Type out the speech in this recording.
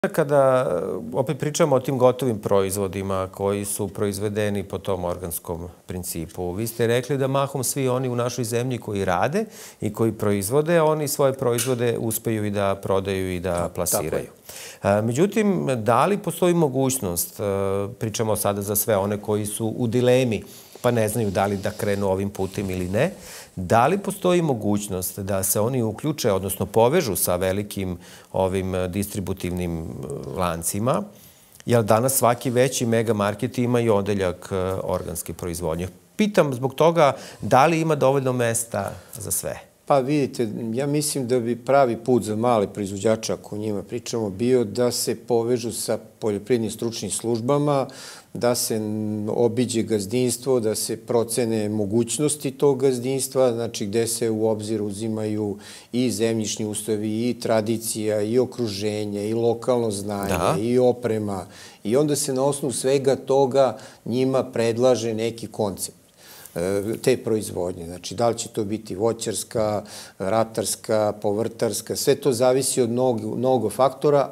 Kada opet pričamo o tim gotovim proizvodima koji su proizvedeni po tom organskom principu, vi ste rekli da mahom svi oni u našoj zemlji koji rade i koji proizvode, oni svoje proizvode uspeju i da prodaju i da plasiraju. Međutim, da li postoji mogućnost, pričamo sada za sve one koji su u dilemi, pa ne znaju da li da krenu ovim putem ili ne, da li postoji mogućnost da se oni uključe, odnosno povežu sa velikim ovim distributivnim lancima, jer danas svaki veći megamarket ima i odeljak organske proizvodnje. Pitam zbog toga da li ima dovoljno mesta za sve? Pa vidite, ja mislim da bi pravi put za male proizvođače, ako o njima pričamo, bio da se povežu sa poljoprivrednim stručnim službama, da se obiđe gazdinstvo, da se procene mogućnosti tog gazdinstva, znači gde se u obzir uzimaju i zemljišni uslovi, i tradicija, i okruženje, i lokalno znanje, i oprema. I onda se na osnovu svega toga njima predlaže neki koncept te proizvodnje. Znači, da li će to biti voćarska, ratarska, povrtarska, sve to zavisi od mnogo faktora,